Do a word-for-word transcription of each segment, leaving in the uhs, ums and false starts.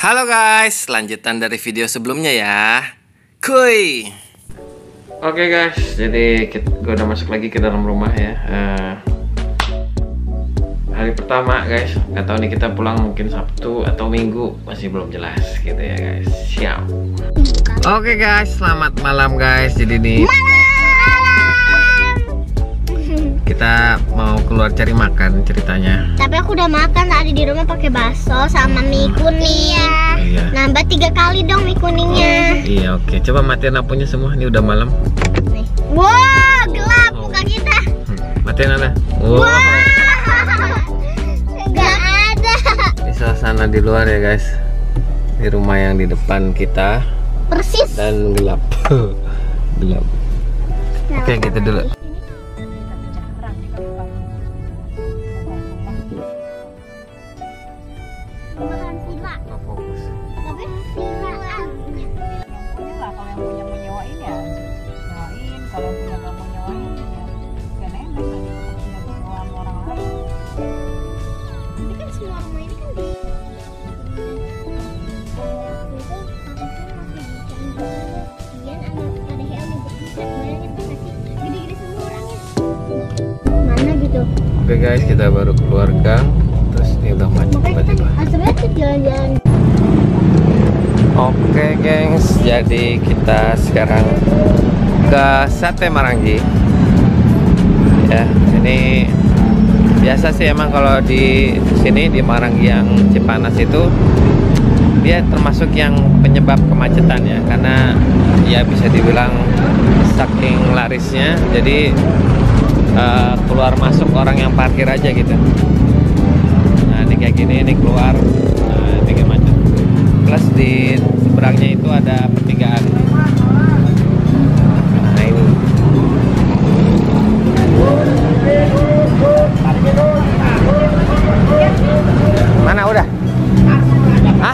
Halo guys, lanjutan dari video sebelumnya ya. Kuy. Oke guys, jadi gue udah masuk lagi ke dalam rumah ya. uh, Hari pertama guys, nggak tahu nih kita pulang mungkin Sabtu atau Minggu, masih belum jelas gitu ya guys. Siap. Oke guys, selamat malam guys. Jadi nih kita mau keluar cari makan ceritanya. Tapi aku udah makan tadi di rumah pakai bakso sama mie kuning. Iya. Nambah tiga kali dong mie kuningnya. Oh, iya oke. Coba matiin lampunya semua. Ini udah malam. Nih. Wow, gelap oh. Muka kita. Hmm. Matiin ada. Wow. Wow. Gak ada. Ini suasana di luar ya guys. Di rumah yang di depan kita. Persis. Dan gelap. Gelap. Nah, oke gitu dulu. Oke guys, kita baru keluar gang, terus ini udah macet tiba-tiba. Oke gengs, jadi kita sekarang ke Sate Maranggi. Ya, ini biasa sih emang kalau di sini di Maranggi yang Cipanas itu dia termasuk yang penyebab kemacetan ya, karena ya bisa dibilang saking larisnya, jadi Uh, keluar masuk orang yang parkir aja gitu. Nah ini kayak gini, ini keluar, nah, ini kayak macet. Plus di seberangnya itu ada pertigaan. Nah ini. Mana udah? Hah?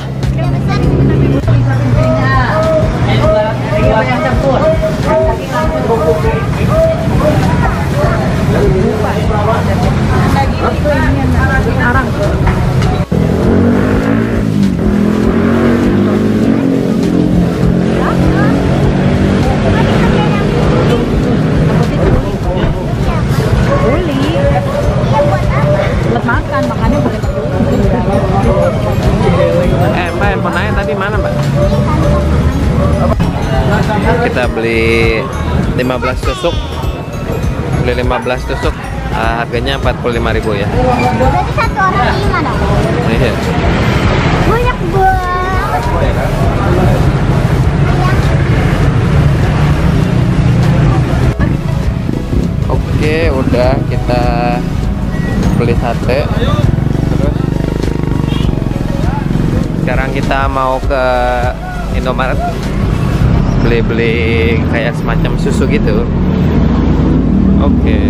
Kita beli lima belas tusuk, beli lima belas tusuk, uh, harganya empat puluh lima ribu ya. Berarti satu orang lima dong? Iya. Banyak banget. Oke, udah kita beli sate. Terus sekarang kita mau ke Indomaret beli-beli kayak semacam susu gitu. Oke.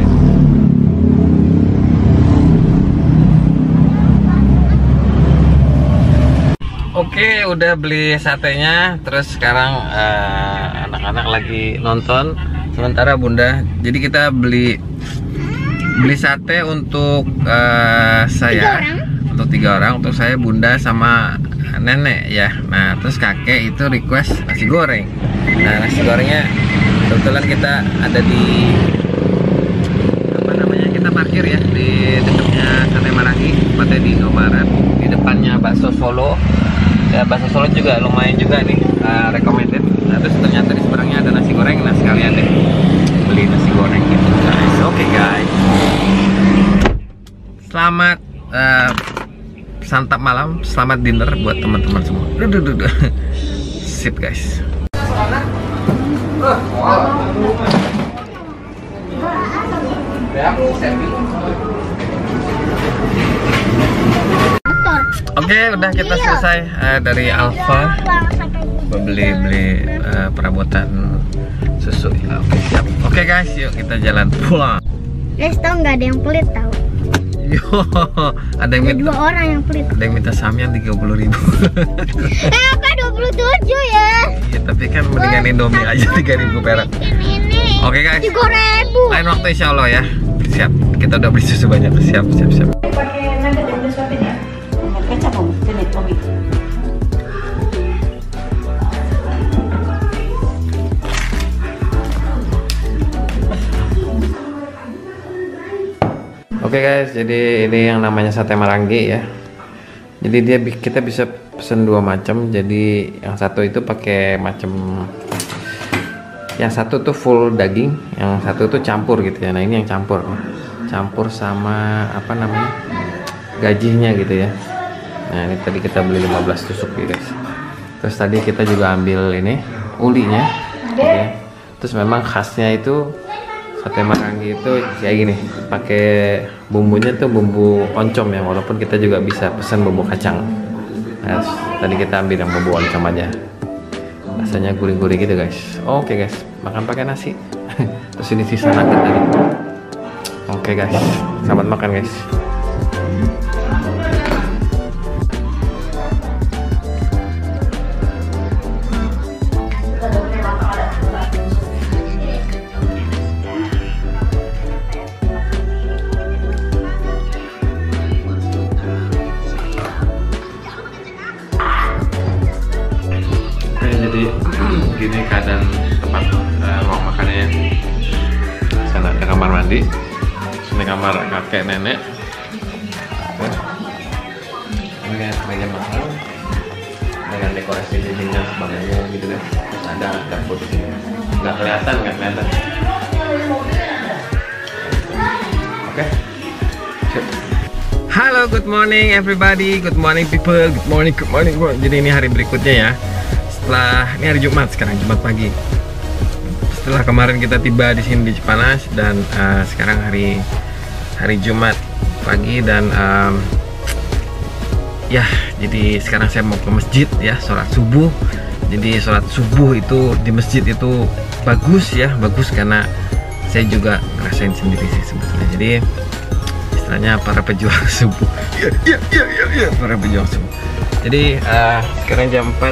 Oke, udah beli satenya. Terus sekarang anak-anak uh, lagi nonton. Sementara Bunda, jadi kita beli beli sate untuk uh, saya, tiga untuk tiga orang, untuk saya, Bunda, sama nenek ya. Nah terus kakek itu request nasi goreng. Nah nasi gorengnya kebetulan kita ada di apa namanya, kita parkir ya di dekatnya Sate Maranggi, tepatnya di Indomaret, di depannya bakso Solo ya. Bakso Solo juga lumayan juga nih, uh, recommended. Nah terus ternyata di seberangnya ada nasi goreng. Nah sekalian deh beli nasi goreng gitu guys. Oke okay, guys, selamat uh, santap malam, selamat dinner buat teman-teman semua. Duh, duh, duh. Sip guys. Oke, udah kita selesai uh, dari Alfa. Beli-beli uh, perabotan susu. Ya, oke siap. Oke guys, yuk kita jalan pulang. Les tau nggak ada yang pelit tau? Yo, ada yang minta, dua orang yang pelit. Ada yang minta samyang tiga puluh ribu. Eh apa dua puluh tujuh ya? Iya tapi kan mendingan Indomie aja tiga ribu perak. Ini Oke guys, tiga ribu. lain waktu insya Allah ya. Siap, kita udah beli susu banyak. Siap, siap, siap. Pakai nugget yang udah suapin ya? Kecap om, sini Tommy. Oke guys, jadi ini yang namanya sate Maranggi ya. Jadi dia kita bisa pesen dua macam. Jadi yang satu itu pakai macam, yang satu tuh full daging, yang satu tuh campur gitu ya. Nah ini yang campur, campur sama apa namanya gajinya gitu ya. Nah ini tadi kita beli lima belas tusuk ya guys. Terus tadi kita juga ambil ini ulinya. Oke. Terus memang khasnya itu sate Maranggi itu kayak gini, pakai bumbunya tuh bumbu oncom ya, walaupun kita juga bisa pesan bumbu kacang. Nah, tadi kita ambil yang bumbu oncom aja, rasanya gurih-gurih gitu guys. Oke guys, makan pakai nasi. Terus ini sisa nugget tadi. Oke guys, selamat makan guys. Jadi gini keadaan tempat uh, ruang makannya. Sana ada kamar mandi, ini kamar kakek nenek. Ini meja makan dengan dekorasi dinding dan sebagainya gitu kan. Terus ada dapur di sini. Nggak kelihatan, nggak kelihatan. Oke. Okay. Halo, good morning everybody, good morning people, good morning, good morning. Jadi ini hari berikutnya ya. Setelah ini hari Jumat, sekarang Jumat pagi. Setelah kemarin kita tiba di sini di Cipanas dan uh, sekarang hari hari Jumat pagi dan um, ya jadi sekarang saya mau ke masjid ya, sholat subuh. Jadi sholat subuh itu di masjid itu bagus ya, bagus karena saya juga ngerasain sendiri sih sebetulnya. Jadi istilahnya para pejuang subuh. Iya iya iya iya ya, para pejuang subuh. Jadi uh, sekarang jam empat.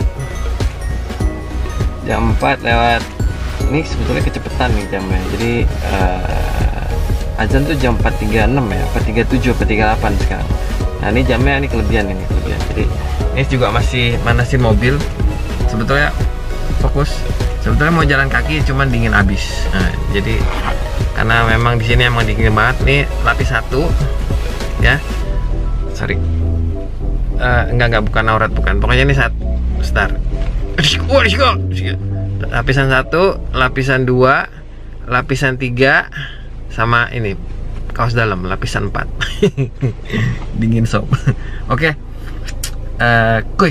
Jam empat lewat, ini sebetulnya kecepatan nih jamnya. Jadi uh, azan tuh jam empat tiga puluh enam ya, empat tiga puluh tujuh, empat tiga puluh delapan sekarang. Nah ini jamnya ini kelebihan ini kelebihan. Jadi ini juga masih manasin mobil. Sebetulnya fokus. Sebetulnya mau jalan kaki cuman dingin abis. Nah, jadi karena memang di sini emang dingin banget. Nih lapis satu, ya. Sorry. Uh, enggak enggak bukan aurat bukan. Pokoknya ini saat start. Oh, lapisan satu, lapisan dua, lapisan tiga, sama ini kaos dalam lapisan empat. Dingin sob. Oke, okay. uh, kuy.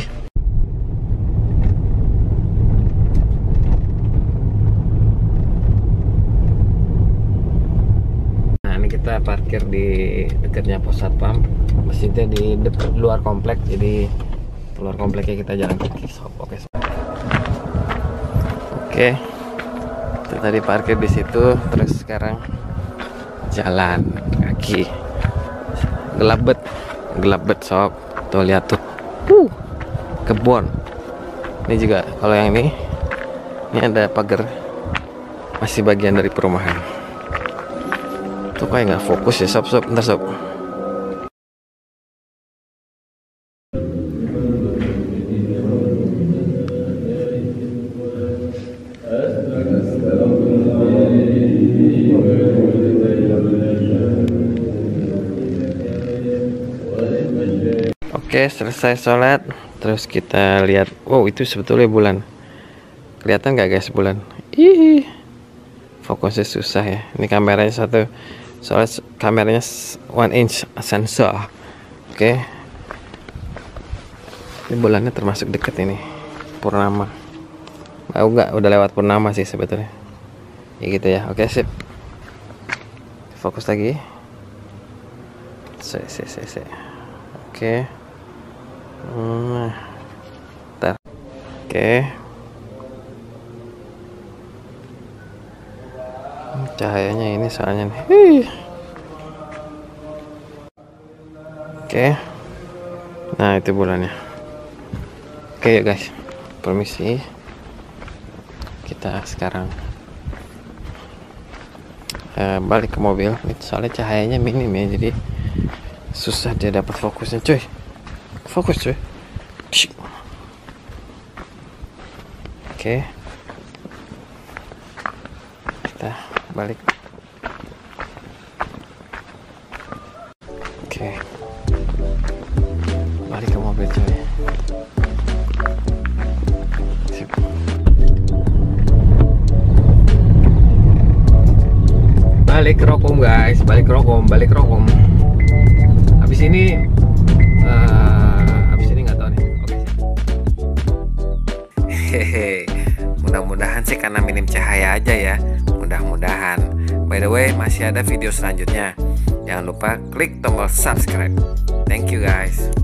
Nah ini kita parkir di dekatnya pos satpam. Masjidnya di dekat luar komplek, jadi keluar kompleknya kita jalan kaki sob. Oke. Okay, Oke, kita tadi parkir di situ, terus sekarang jalan kaki. Gelap bet, gelap bet sob. Tuh lihat tuh, uh, kebun. Ini juga kalau yang ini, ini ada pagar, masih bagian dari perumahan. Tuh kayak nggak fokus ya sob, sob, bentar sob. Oke, selesai sholat, terus kita lihat. Wow, itu sebetulnya bulan. Kelihatan nggak guys bulan? Ih, fokusnya susah ya. Ini kameranya satu, soalnya kameranya one inch sensor. Oke, ini bulannya termasuk dekat ini. Purnama. Oh enggak, udah lewat purnama sih sebetulnya. Ya gitu ya. Oke, sip. Fokus lagi. Se, se, se, se. Oke. Hmm. Bentar. Oke. Cahayanya ini soalnya nih. Hii. Oke. Nah, itu bulannya. Oke ya guys. Permisi. Kita sekarang uh, balik ke mobil. Itu soalnya cahayanya minim ya, jadi susah dia dapat fokusnya, cuy. Fokus, cuy. Oke. Kita balik. Oke, balik ke mobil coy. Sip. Balik ke Rokom guys, balik ke Rokom, balik ke Rokom. Habis ini, uh, habis ini nggak tahu nih. Oke sih. Hehe, mudah-mudahan sih karena minim cahaya aja ya. Mudah-mudahan. By the way, masih ada video selanjutnya. Jangan lupa klik tombol subscribe. Thank you guys.